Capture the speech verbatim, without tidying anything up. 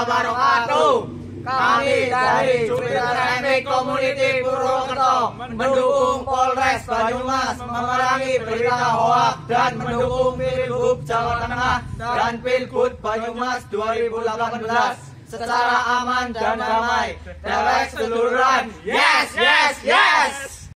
wabarakatuh. Kami dari Jupiter M P Community Purwokerto mendukung Polres Banyumas memerangi berita hoaks dan mendukung Pilgub Jawa Tengah dan Pilgub Banyumas dua ribu delapan belas secara aman dan damai. Dewek seduluran. Yes, yes, yes.